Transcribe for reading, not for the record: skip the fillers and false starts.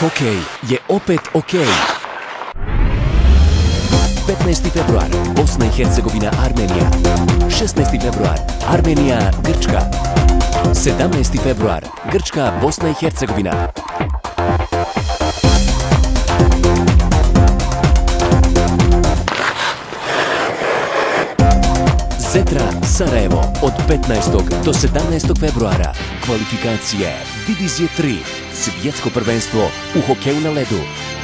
Hokej je opet okej. 15. februar, Bosna i Hercegovina, Armenija. 16. februar, Armenija, Grčka. 17. februar, Grčka, Bosna i Hercegovina. Zetra, Sarajevo, od 15. do 17. februara. Kvalifikacije Divizije 3, svjetsko prvenstvo u hokeju na ledu.